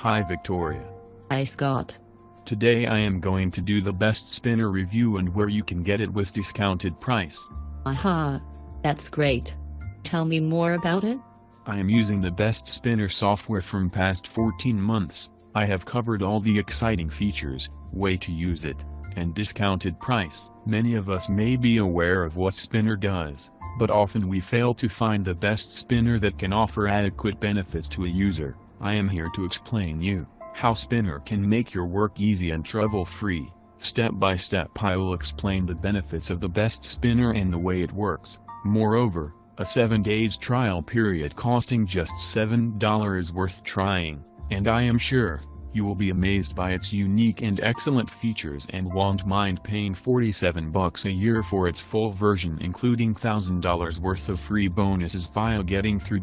Hi Victoria. Hi Scott. Today I am going to do the best spinner review and where you can get it with discounted price. Aha! That's great. Tell me more about it. I am using the best spinner software from past 14 months. I have covered all the exciting features, way to use it, and discounted price. Many of us may be aware of what spinner does, but often we fail to find the best spinner that can offer adequate benefits to a user. I am here to explain you how spinner can make your work easy and trouble-free. Step by step I will explain the benefits of the best spinner and the way it works. Moreover, a 7 days trial period costing just $7 worth trying, and I am sure you will be amazed by its unique and excellent features and won't mind paying $47 a year for its full version, including $1,000 worth of free bonuses via getting through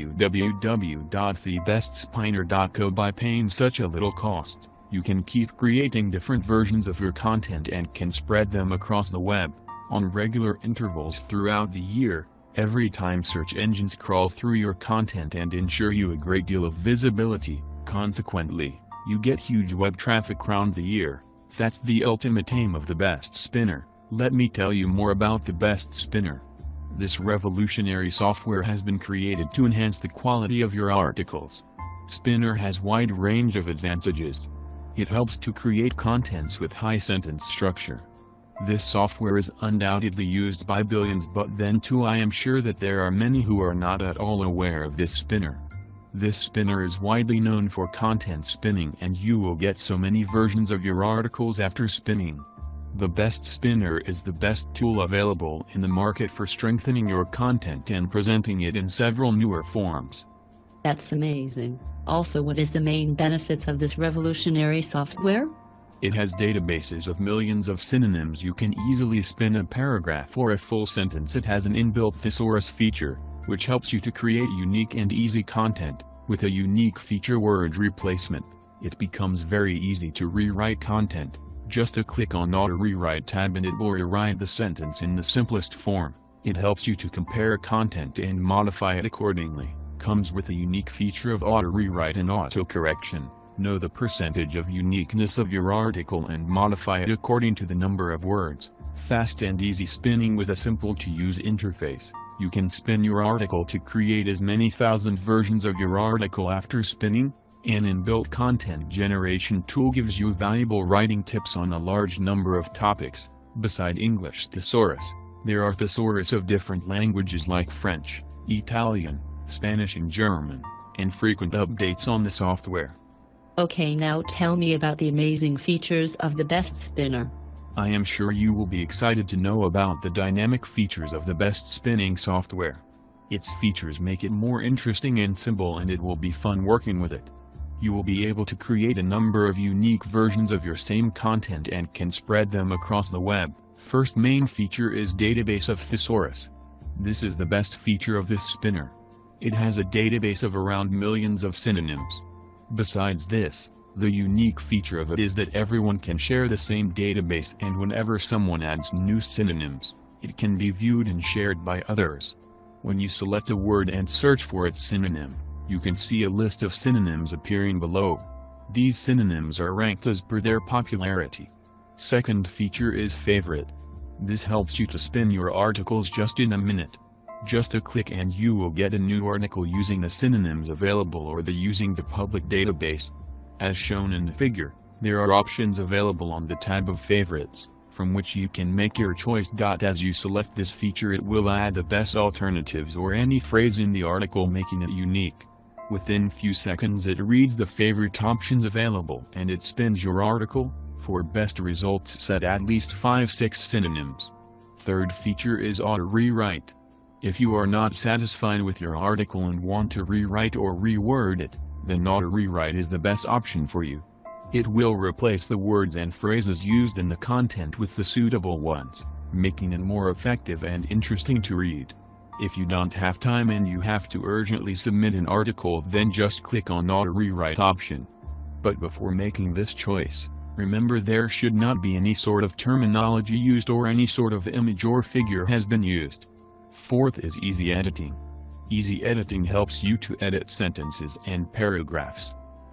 www.thebestspinner.co. By paying such a little cost, you can keep creating different versions of your content and can spread them across the web, on regular intervals throughout the year, every time search engines crawl through your content and ensure you a great deal of visibility. Consequently, you get huge web traffic round the year. That's the ultimate aim of the best spinner. Let me tell you more about the best spinner. This revolutionary software has been created to enhance the quality of your articles. Spinner has wide range of advantages. It helps to create contents with high sentence structure. This software is undoubtedly used by billions, but then too I am sure that there are many who are not at all aware of this spinner. This spinner is widely known for content spinning, and you will get so many versions of your articles after spinning. The best spinner is the best tool available in the market for strengthening your content and presenting it in several newer forms. That's amazing. Also, what is the main benefits of this revolutionary software? It has databases of millions of synonyms. You can easily spin a paragraph or a full sentence. It has an inbuilt thesaurus feature, which helps you to create unique and easy content. With a unique feature, word replacement, it becomes very easy to rewrite content. Just a click on Auto Rewrite tab and it will rewrite the sentence in the simplest form. It helps you to compare content and modify it accordingly. Comes with a unique feature of auto rewrite and auto correction. Know the percentage of uniqueness of your article and modify it according to the number of words. Fast and easy spinning with a simple to use interface. You can spin your article to create as many thousand versions of your article after spinning. An inbuilt content generation tool gives you valuable writing tips on a large number of topics. Beside English thesaurus, there are thesaurus of different languages like French, Italian, Spanish and German, and frequent updates on the software. Okay, now tell me about the amazing features of the best spinner. I am sure you will be excited to know about the dynamic features of the best spinning software. Its features make it more interesting and simple, and it will be fun working with it. You will be able to create a number of unique versions of your same content and can spread them across the web. First main feature is database of thesaurus. This is the best feature of this spinner. It has a database of around millions of synonyms. Besides this, the unique feature of it is that everyone can share the same database, and whenever someone adds new synonyms, it can be viewed and shared by others. When you select a word and search for its synonym, you can see a list of synonyms appearing below. These synonyms are ranked as per their popularity. Second feature is favorite. This helps you to spin your articles just in a minute. Just a click and you will get a new article using the synonyms available or using the public database. As shown in the figure, there are options available on the tab of favorites, from which you can make your choice. As you select this feature, it will add the best alternatives or any phrase in the article, making it unique. Within few seconds it reads the favorite options available and it spins your article. For best results, set at least 5-6 synonyms. Third feature is auto rewrite. If you are not satisfied with your article and want to rewrite or reword it, then auto rewrite is the best option for you. It will replace the words and phrases used in the content with the suitable ones, making it more effective and interesting to read. If you don't have time and you have to urgently submit an article, then just click on auto rewrite option. But before making this choice, remember there should not be any sort of terminology used or any sort of image or figure has been used. Fourth is easy editing. Easy editing helps you to edit sentences and paragraphs.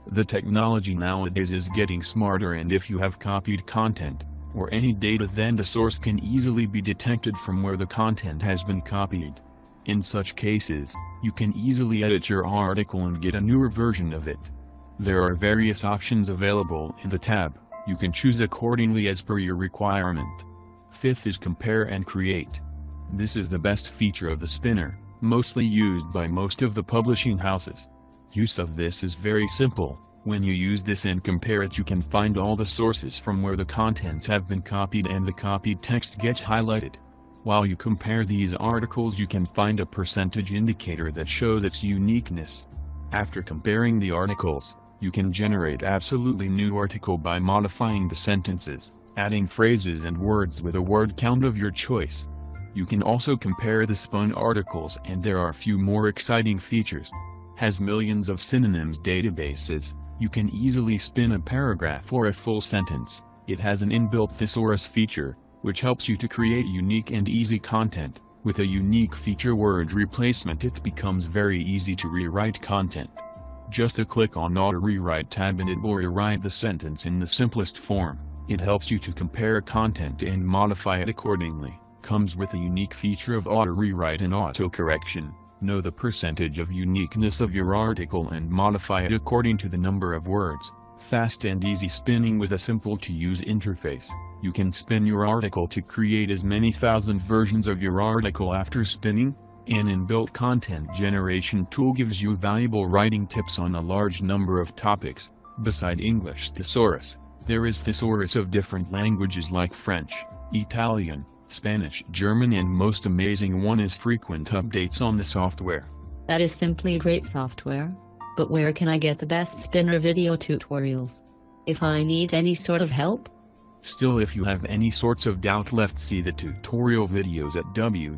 The technology nowadays is getting smarter, and if you have copied content, or any data, then the source can easily be detected from where the content has been copied. In such cases, you can easily edit your article and get a newer version of it. There are various options available in the tab. You can choose accordingly as per your requirement. Fifth is compare and create. This is the best feature of the spinner, mostly used by most of the publishing houses. Use of this is very simple. When you use this and compare it, you can find all the sources from where the contents have been copied, and the copied text gets highlighted. While you compare these articles, you can find a percentage indicator that shows its uniqueness. After comparing the articles, you can generate absolutely new article by modifying the sentences, adding phrases and words with a word count of your choice. You can also compare the spun articles, and there are a few more exciting features. Has millions of synonyms databases. You can easily spin a paragraph or a full sentence. It has an inbuilt thesaurus feature, which helps you to create unique and easy content. With a unique feature word replacement, it becomes very easy to rewrite content. Just a click on Auto Rewrite tab and it will rewrite the sentence in the simplest form. It helps you to compare content and modify it accordingly. Comes with a unique feature of Auto Rewrite and Auto Correction. Know the percentage of uniqueness of your article and modify it according to the number of words. Fast and easy spinning with a simple to use interface. You can spin your article to create as many thousand versions of your article after spinning. An inbuilt content generation tool gives you valuable writing tips on a large number of topics. Beside English thesaurus, there is thesaurus of different languages like French, Italian, Spanish, German, and most amazing one is frequent updates on the software. That is simply great software. But where can I get the best spinner video tutorials? If I need any sort of help? Still, if you have any sorts of doubt left, see the tutorial videos at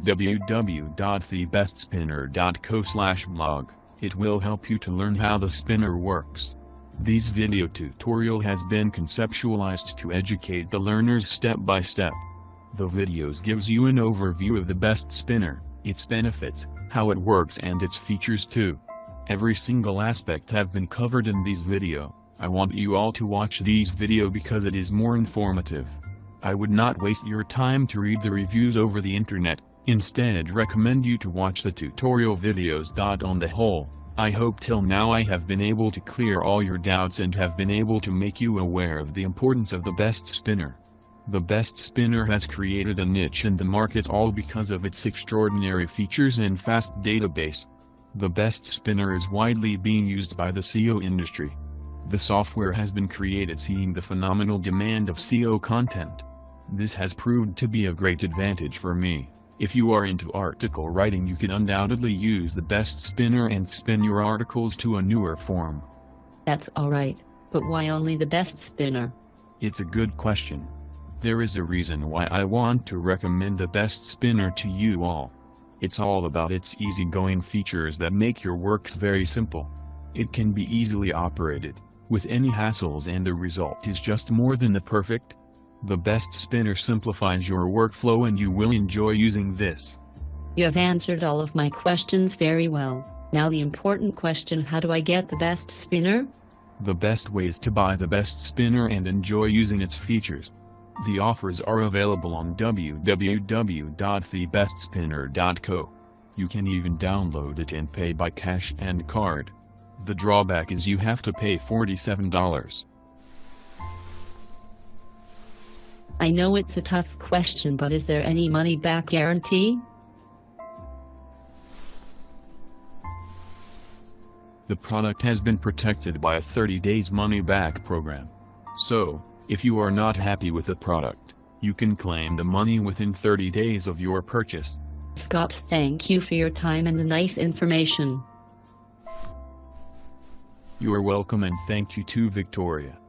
www.thebestspinner.co/blog. It will help you to learn how the spinner works. This video tutorial has been conceptualized to educate the learners step by step. The videos gives you an overview of the best spinner, its benefits, how it works, and its features too. Every single aspect have been covered in this video. I want you all to watch these video because it is more informative. I would not waste your time to read the reviews over the internet, instead recommend you to watch the tutorial videos. On the whole, I hope till now I have been able to clear all your doubts and have been able to make you aware of the importance of the best spinner. The best spinner has created a niche in the market, all because of its extraordinary features and fast database. The best spinner is widely being used by the SEO industry. The software has been created seeing the phenomenal demand of SEO content. This has proved to be a great advantage for me. If you are into article writing, you can undoubtedly use the best spinner and spin your articles to a newer form. That's alright, but why only the best spinner? It's a good question. There is a reason why I want to recommend the best spinner to you all. It's all about its easygoing features that make your works very simple. It can be easily operated, with any hassles, and the result is just more than the perfect. The best spinner simplifies your workflow and you will enjoy using this. You have answered all of my questions very well. Now the important question: how do I get the best spinner? The best way is to buy the best spinner and enjoy using its features. The offers are available on www.thebestspinner.co. You can even download it and pay by cash and card. The drawback is you have to pay $47. I know it's a tough question, but is there any money-back guarantee? The product has been protected by a 30 days money-back program. So, if you are not happy with the product, you can claim the money within 30 days of your purchase. Scott, thank you for your time and the nice information. You are welcome, and thank you to Victoria.